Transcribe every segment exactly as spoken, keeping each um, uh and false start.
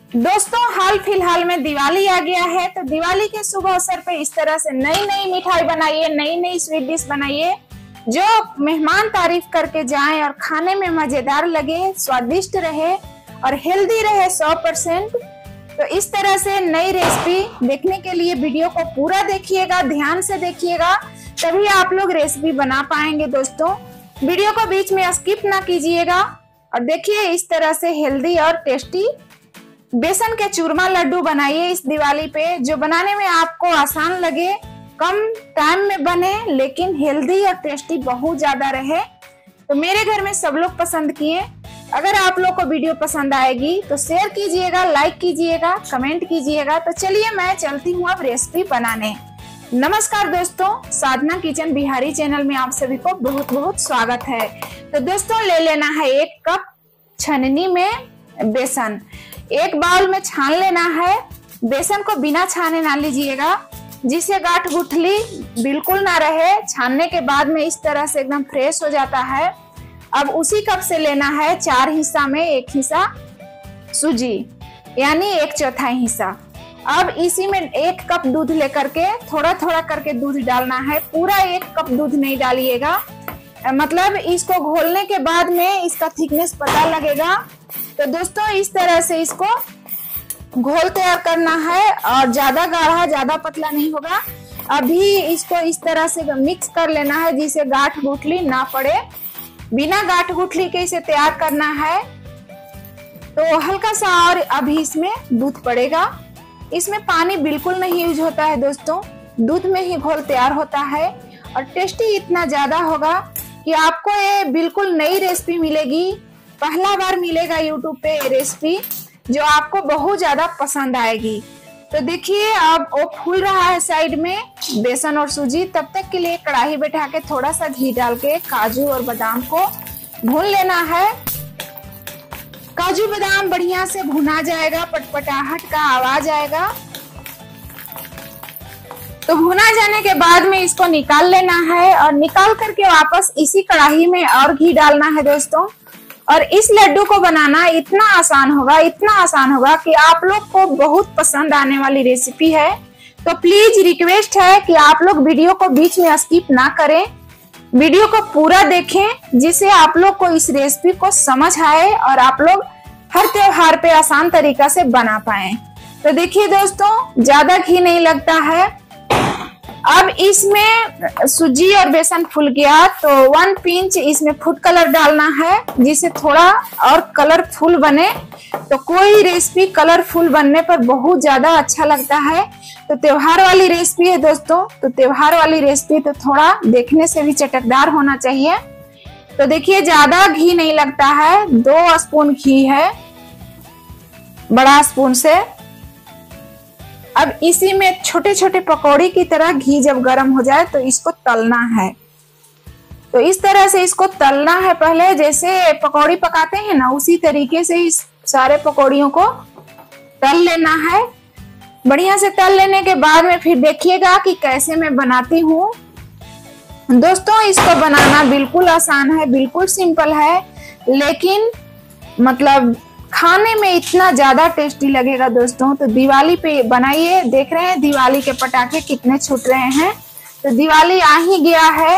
दोस्तों हाल फिलहाल में दिवाली आ गया है, तो दिवाली के शुभ अवसर पे इस तरह से नई नई मिठाई बनाइए, नई नई स्वीट डिश बनाइए जो मेहमान तारीफ करके जाएं और खाने में मजेदार लगे, स्वादिष्ट रहे और हेल्दी रहे सौ परसेंट। तो इस तरह से नई रेसिपी देखने के लिए वीडियो को पूरा देखिएगा, ध्यान से देखिएगा, तभी आप लोग रेसिपी बना पाएंगे। दोस्तों वीडियो को बीच में स्किप ना कीजिएगा और देखिए इस तरह से हेल्दी और टेस्टी बेसन के चूरमा लड्डू बनाइए इस दिवाली पे, जो बनाने में आपको आसान लगे, कम टाइम में बने लेकिन हेल्दी और टेस्टी बहुत ज्यादा रहे। तो मेरे घर में सब लोग पसंद किए। अगर आप लोग को वीडियो पसंद आएगी तो शेयर कीजिएगा, लाइक कीजिएगा, कमेंट कीजिएगा। तो चलिए मैं चलती हूँ अब रेसिपी बनाने। नमस्कार दोस्तों, साधना किचन बिहारी चैनल में आप सभी को बहुत बहुत स्वागत है। तो दोस्तों ले लेना है एक कप छननी में बेसन, एक बाउल में छान लेना है। बेसन को बिना छाने ना लीजिएगा, जिससे गांठ गुठली बिल्कुल ना रहे। छानने के बाद में इस तरह से एकदम फ्रेश हो जाता है। अब उसी कप से लेना है चार हिस्सा में एक हिस्सा सूजी, यानी एक चौथाई हिस्सा। अब इसी में एक कप दूध लेकर के थोड़ा थोड़ा करके दूध डालना है, पूरा एक कप दूध नहीं डालिएगा, मतलब इसको घोलने के बाद में इसका थिकनेस पता लगेगा। तो दोस्तों इस तरह से इसको घोल तैयार करना है और ज्यादा गाढ़ा ज्यादा पतला नहीं होगा। अभी इसको इस तरह से मिक्स कर लेना है जिससे गांठ गुठली ना पड़े। बिना गांठ गुठली के इसे तैयार करना है। तो हल्का सा और अभी इसमें दूध पड़ेगा। इसमें पानी बिल्कुल नहीं यूज होता है दोस्तों, दूध में ही घोल तैयार होता है और टेस्टी इतना ज्यादा होगा कि आपको ये बिल्कुल नई रेसिपी मिलेगी। पहला बार मिलेगा यूट्यूब पे ये रेसिपी जो आपको बहुत ज्यादा पसंद आएगी। तो देखिए अब वो फूल रहा है साइड में बेसन और सूजी। तब तक के लिए कढ़ाई बैठा के थोड़ा सा घी डाल के काजू और बादाम को भून लेना है। काजू बादाम बढ़िया से भुना जाएगा, पटपटाहट का आवाज आएगा। तो भुना जाने के बाद में इसको निकाल लेना है और निकाल करके वापस इसी कढ़ाई में और घी डालना है दोस्तों। और इस लड्डू को बनाना इतना आसान होगा, इतना आसान होगा कि आप लोग को बहुत पसंद आने वाली रेसिपी है। तो प्लीज रिक्वेस्ट है कि आप लोग वीडियो को बीच में स्किप ना करें, वीडियो को पूरा देखें, जिससे आप लोग को इस रेसिपी को समझ आए और आप लोग हर त्योहार पे आसान तरीका से बना पाए। तो देखिए दोस्तों ज्यादा घी नहीं लगता है। अब इसमें सूजी और बेसन फूल गया तो वन पिंच इसमें फूड कलर डालना है, जिससे थोड़ा और कलरफुल बने। तो कोई रेसिपी कलरफुल बनने पर बहुत ज्यादा अच्छा लगता है। तो त्योहार वाली रेसिपी है दोस्तों, तो त्योहार वाली रेसिपी तो थोड़ा देखने से भी चटकदार होना चाहिए। तो देखिए ज्यादा घी नहीं लगता है, दो स्पून घी है बड़ा स्पून से। अब इसी में छोटे छोटे पकौड़ी की तरह घी जब गर्म हो जाए तो इसको तलना है। तो इस तरह से इसको तलना है, पहले जैसे पकौड़ी पकाते हैं ना उसी तरीके से इस सारे पकौड़ियों को तल लेना है। बढ़िया से तल लेने के बाद में फिर देखिएगा कि कैसे मैं बनाती हूँ। दोस्तों इसको बनाना बिल्कुल आसान है, बिल्कुल सिंपल है, लेकिन मतलब खाने में इतना ज्यादा टेस्टी लगेगा दोस्तों। तो दिवाली पे बनाइए। देख रहे हैं दिवाली के पटाखे कितने छूट रहे हैं। तो दिवाली आ ही गया है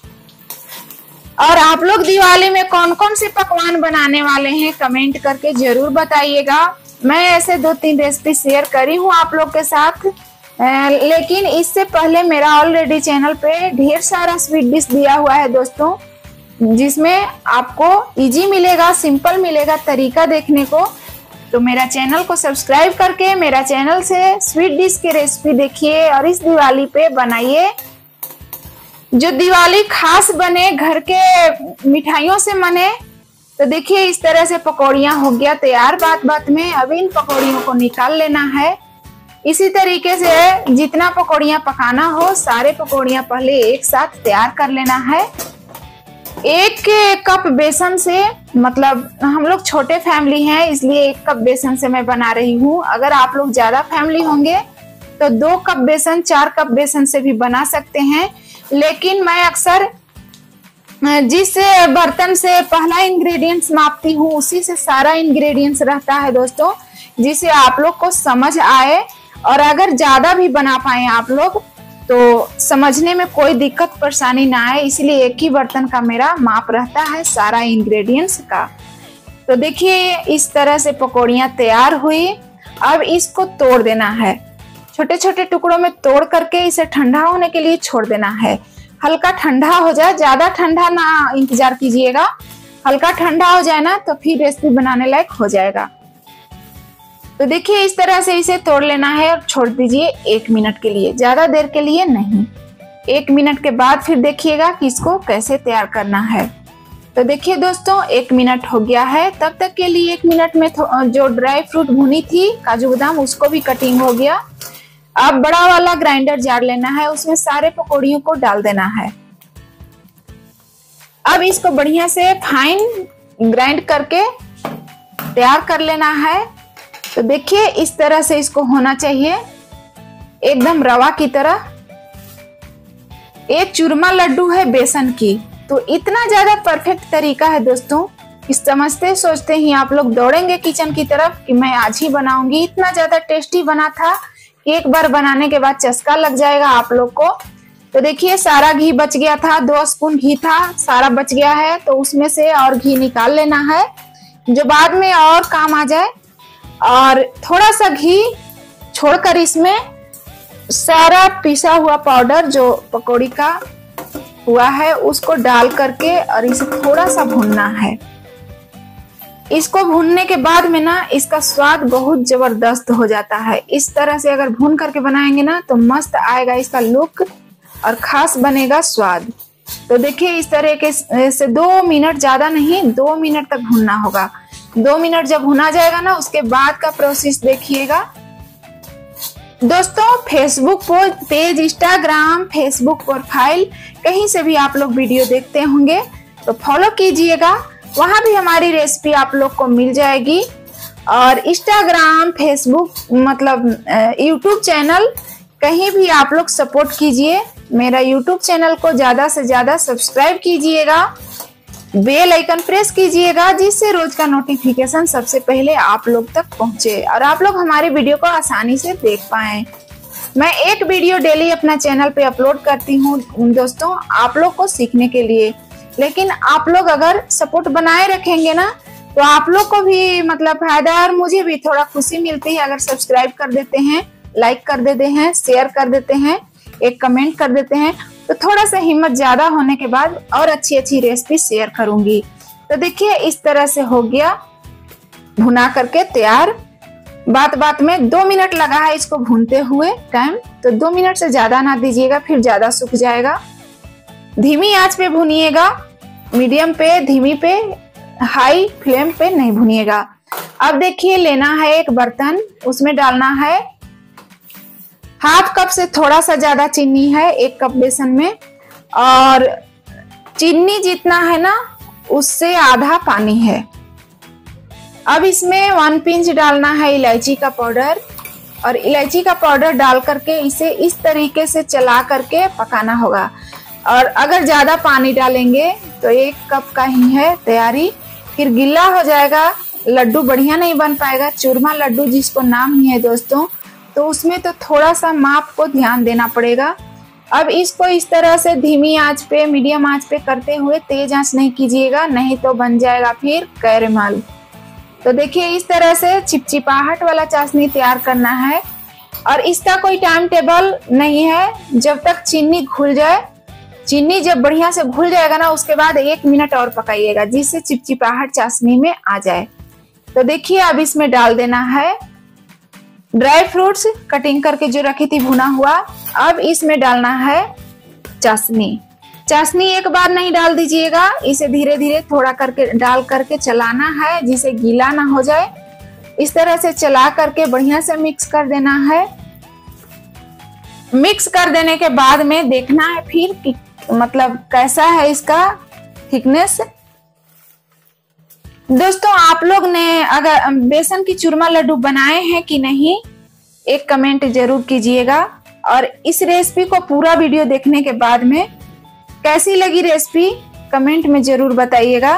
और आप लोग दिवाली में कौन कौन से पकवान बनाने वाले हैं कमेंट करके जरूर बताइएगा। मैं ऐसे दो तीन रेसिपी शेयर करी हूँ आप लोग के साथ, लेकिन इससे पहले मेरा ऑलरेडी चैनल पे ढेर सारा स्वीट डिश दिया हुआ है दोस्तों, जिसमें आपको इजी मिलेगा, सिंपल मिलेगा तरीका देखने को। तो मेरा चैनल को सब्सक्राइब करके मेरा चैनल से स्वीट डिश के रेसिपी देखिए और इस दिवाली पे बनाइए, जो दिवाली खास बने, घर के मिठाइयों से मने। तो देखिए इस तरह से पकौड़ियां हो गया तैयार बात बात में। अब इन पकौड़ियों को निकाल लेना है। इसी तरीके से जितना पकौड़ियां पकाना हो सारे पकौड़ियां पहले एक साथ तैयार कर लेना है। एक कप बेसन से, मतलब हम लोग छोटे फैमिली हैं इसलिए एक कप बेसन से मैं बना रही हूँ। अगर आप लोग ज्यादा फैमिली होंगे तो दो कप बेसन, चार कप बेसन से भी बना सकते हैं। लेकिन मैं अक्सर जिस बर्तन से पहला इंग्रेडिएंट्स मापती हूँ उसी से सारा इंग्रेडिएंट्स रहता है दोस्तों, जिससे आप लोग को समझ आए, और अगर ज्यादा भी बना पाए आप लोग तो समझने में कोई दिक्कत परेशानी ना आए, इसलिए एक ही बर्तन का मेरा माप रहता है सारा इंग्रेडिएंट्स का। तो देखिए इस तरह से पकौड़ियाँ तैयार हुई। अब इसको तोड़ देना है, छोटे छोटे टुकड़ों में तोड़ करके इसे ठंडा होने के लिए छोड़ देना है। हल्का ठंडा हो जाए, ज्यादा ठंडा ना इंतजार कीजिएगा, हल्का ठंडा हो जाए ना तो फिर रेसिपी बनाने लायक हो जाएगा। तो देखिए इस तरह से इसे तोड़ लेना है और छोड़ दीजिए एक मिनट के लिए, ज्यादा देर के लिए नहीं। एक मिनट के बाद फिर देखिएगा कि इसको कैसे तैयार करना है। तो देखिए दोस्तों एक मिनट हो गया है। तब तक के लिए एक मिनट में जो ड्राई फ्रूट भुनी थी काजू बादाम, उसको भी कटिंग हो गया। अब बड़ा वाला ग्राइंडर जार लेना है, उसमें सारे पकौड़ियों को डाल देना है। अब इसको बढ़िया से फाइन ग्राइंड करके तैयार कर लेना है। तो देखिए इस तरह से इसको होना चाहिए, एकदम रवा की तरह। एक चूरमा लड्डू है बेसन की, तो इतना ज्यादा परफेक्ट तरीका है दोस्तों, इस समझते सोचते ही आप लोग दौड़ेंगे किचन की तरफ कि मैं आज ही बनाऊंगी। इतना ज्यादा टेस्टी बना था कि एक बार बनाने के बाद चस्का लग जाएगा आप लोग को। तो देखिए सारा घी बच गया था, दो स्पून घी था, सारा बच गया है। तो उसमें से और घी निकाल लेना है जो बाद में और काम आ जाए। और थोड़ा सा घी छोड़कर इसमें सारा पिसा हुआ पाउडर जो पकौड़ी का हुआ है उसको डाल करके और इसे थोड़ा सा भूनना है। इसको भूनने के बाद में ना इसका स्वाद बहुत जबरदस्त हो जाता है। इस तरह से अगर भून करके बनाएंगे ना तो मस्त आएगा इसका लुक और खास बनेगा स्वाद। तो देखिए इस तरीके से दो मिनट, ज्यादा नहीं, दो मिनट तक भूनना होगा। दो मिनट जब भुना जाएगा ना उसके बाद का प्रोसेस देखिएगा दोस्तों। Facebook page, Instagram, Facebook profile, कहीं से भी आप लोग वीडियो देखते होंगे तो फॉलो कीजिएगा, वहां भी हमारी रेसिपी आप लोग को मिल जाएगी। और इंस्टाग्राम, फेसबुक मतलब यूट्यूब चैनल, कहीं भी आप लोग सपोर्ट कीजिए। मेरा यूट्यूब चैनल को ज्यादा से ज्यादा सब्सक्राइब कीजिएगा, बेल आइकन प्रेस कीजिएगा, जिससे रोज का नोटिफिकेशन सबसे पहले आप लोग तक पहुंचे और आप लोग हमारे वीडियो को आसानी से देख पाएं। मैं एक वीडियो डेली अपना चैनल पे अपलोड करती हूँ दोस्तों आप लोग को सीखने के लिए, लेकिन आप लोग अगर सपोर्ट बनाए रखेंगे ना तो आप लोग को भी मतलब फायदा और मुझे भी थोड़ा खुशी मिलती है। अगर सब्सक्राइब कर देते हैं, लाइक कर देते हैं, शेयर कर देते हैं, एक कमेंट कर देते हैं तो थोड़ा सा हिम्मत ज्यादा होने के बाद और अच्छी अच्छी रेसिपी शेयर करूंगी। तो देखिए इस तरह से हो गया भुना करके तैयार। बात बात में दो मिनट लगा है इसको भूनते हुए टाइम, तो दो मिनट से ज्यादा ना दीजिएगा, फिर ज्यादा सूख जाएगा। धीमी आंच पे भुनिएगा, मीडियम पे, धीमी पे, हाई फ्लेम पे नहीं भुनिएगा। अब देखिए लेना है एक बर्तन, उसमें डालना है हाफ कप से थोड़ा सा ज्यादा चीनी है एक कप बेसन में, और चीनी जितना है ना उससे आधा पानी है। अब इसमें वन पिंच डालना है इलायची का पाउडर, और इलायची का पाउडर डाल करके इसे इस तरीके से चला करके पकाना होगा। और अगर ज्यादा पानी डालेंगे तो एक कप का ही है तैयारी, फिर गीला हो जाएगा, लड्डू बढ़िया नहीं बन पाएगा। चूरमा लड्डू जिसको नाम ही है दोस्तों, तो उसमें तो थोड़ा सा माप को ध्यान देना पड़ेगा। अब इसको इस तरह से धीमी आंच पे, मीडियम आंच पे करते हुए, तेज आंच नहीं कीजिएगा, नहीं तो बन जाएगा फिर कैरेमल। तो देखिए इस तरह से चिपचिपाहट वाला चाशनी तैयार करना है, और इसका कोई टाइम टेबल नहीं है। जब तक चीनी घुल जाए, चीनी जब बढ़िया से घुल जाएगा ना उसके बाद एक मिनट और पकाइएगा, जिससे चिपचिपाहट चाशनी में आ जाए। तो देखिए अब इसमें डाल देना है ड्राई फ्रूट्स कटिंग करके जो रखी थी भुना हुआ। अब इसमें डालना है चाशनी। चाशनी एक बार नहीं डाल दीजिएगा, इसे धीरे धीरे थोड़ा करके डाल करके चलाना है, जिसे गीला ना हो जाए। इस तरह से चला करके बढ़िया से मिक्स कर देना है। मिक्स कर देने के बाद में देखना है फिर कि मतलब कैसा है इसका थिकनेस। दोस्तों आप लोग ने अगर बेसन की चूरमा लड्डू बनाए हैं कि नहीं, एक कमेंट जरूर कीजिएगा। और इस रेसिपी को पूरा वीडियो देखने के बाद में कैसी लगी रेसिपी कमेंट में जरूर बताइएगा।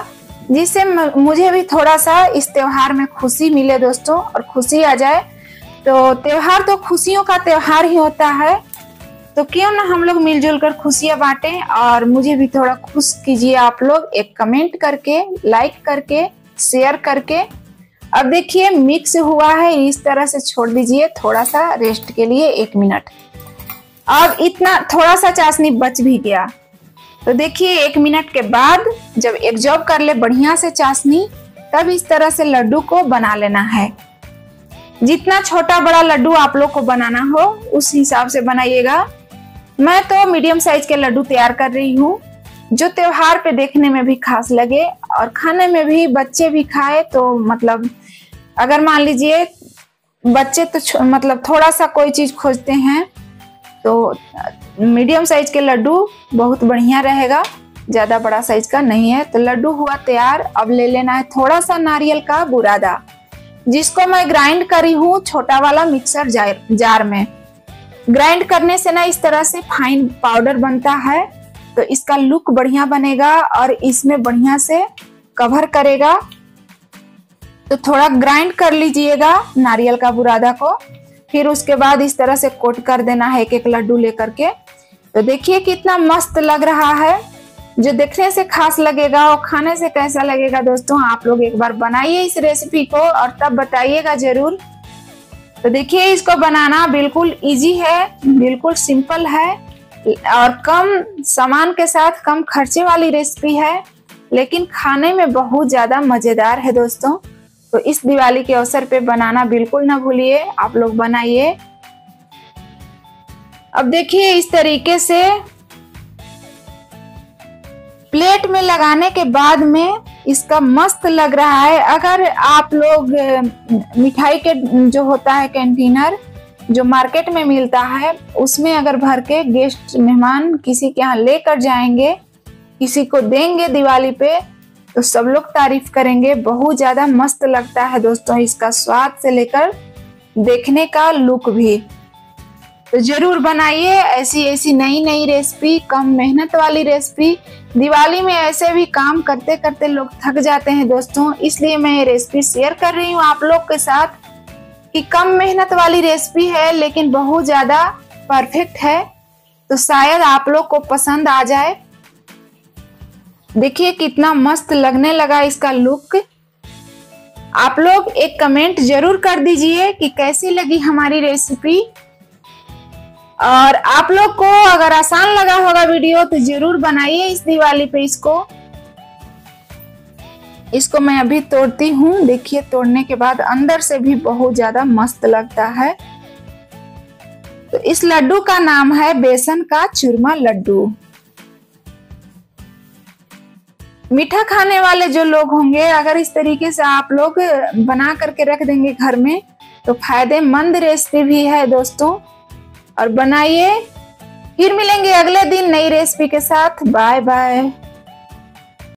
जिससे मुझे भी थोड़ा सा इस त्योहार में खुशी मिले दोस्तों, और खुशी आ जाए। तो त्योहार तो खुशियों का त्योहार ही होता है, तो क्यों ना हम लोग मिलजुल कर खुशियां बांटें और मुझे भी थोड़ा खुश कीजिए आप लोग, एक कमेंट करके, लाइक करके, शेयर करके। अब देखिए मिक्स हुआ है, इस तरह से छोड़ दीजिए थोड़ा सा रेस्ट के लिए एक मिनट। अब इतना थोड़ा सा चाशनी बच भी गया, तो देखिए एक मिनट के बाद जब एब्जॉर्ब कर ले बढ़िया से चाशनी, तब इस तरह से लड्डू को बना लेना है। जितना छोटा बड़ा लड्डू आप लोग को बनाना हो उस हिसाब से बनाइएगा। मैं तो मीडियम साइज के लड्डू तैयार कर रही हूँ, जो त्योहार पे देखने में भी खास लगे और खाने में भी बच्चे भी खाए। तो मतलब अगर मान लीजिए बच्चे तो मतलब थोड़ा सा कोई चीज खोजते हैं, तो मीडियम साइज के लड्डू बहुत बढ़िया रहेगा, ज्यादा बड़ा साइज का नहीं है। तो लड्डू हुआ तैयार। अब ले लेना है थोड़ा सा नारियल का बुरादा, जिसको मैं ग्राइंड करी हूँ छोटा वाला मिक्सर जार जार में। ग्राइंड करने से ना इस तरह से फाइन पाउडर बनता है, तो इसका लुक बढ़िया बनेगा और इसमें बढ़िया से कवर करेगा। तो थोड़ा ग्राइंड कर लीजिएगा नारियल का बुरादा को, फिर उसके बाद इस तरह से कोट कर देना है एक एक लड्डू लेकर के। तो देखिए कितना मस्त लग रहा है, जो देखने से खास लगेगा और खाने से कैसा लगेगा दोस्तों, आप लोग एक बार बनाइए इस रेसिपी को और तब बताइएगा जरूर। तो देखिए इसको बनाना बिल्कुल इजी है, बिल्कुल सिंपल है और कम सामान के साथ कम खर्चे वाली रेसिपी है, लेकिन खाने में बहुत ज्यादा मजेदार है दोस्तों। तो इस दिवाली के अवसर पे बनाना बिल्कुल ना भूलिए, आप लोग बनाइए। अब देखिए इस तरीके से प्लेट में लगाने के बाद में इसका मस्त लग रहा है। अगर आप लोग मिठाई के जो होता है कंटेनर जो मार्केट में मिलता है, उसमें अगर भर के गेस्ट मेहमान किसी के यहाँ लेकर जाएंगे, किसी को देंगे दिवाली पे, तो सब लोग तारीफ करेंगे। बहुत ज्यादा मस्त लगता है दोस्तों, इसका स्वाद से लेकर देखने का लुक भी। तो जरूर बनाइए ऐसी ऐसी नई नई रेसिपी, कम मेहनत वाली रेसिपी। दिवाली में ऐसे भी काम करते करते लोग थक जाते हैं दोस्तों, इसलिए मैं ये रेसिपी शेयर कर रही हूँ आप लोग के साथ कि कम मेहनत वाली रेसिपी है लेकिन बहुत ज्यादा परफेक्ट है, तो शायद आप लोग को पसंद आ जाए। देखिए कितना मस्त लगने लगा इसका लुक। आप लोग एक कमेंट जरूर कर दीजिए कि कैसी लगी हमारी रेसिपी, और आप लोग को अगर आसान लगा होगा वीडियो तो जरूर बनाइए इस दिवाली पे इसको। इसको मैं अभी तोड़ती हूँ, देखिए तोड़ने के बाद अंदर से भी बहुत ज्यादा मस्त लगता है। तो इस लड्डू का नाम है बेसन का चूरमा लड्डू। मीठा खाने वाले जो लोग होंगे, अगर इस तरीके से आप लोग बना करके रख देंगे घर में, तो फायदेमंद रेसिपी भी है दोस्तों, और बनाइए। फिर मिलेंगे अगले दिन नई रेसिपी के साथ। Bye bye.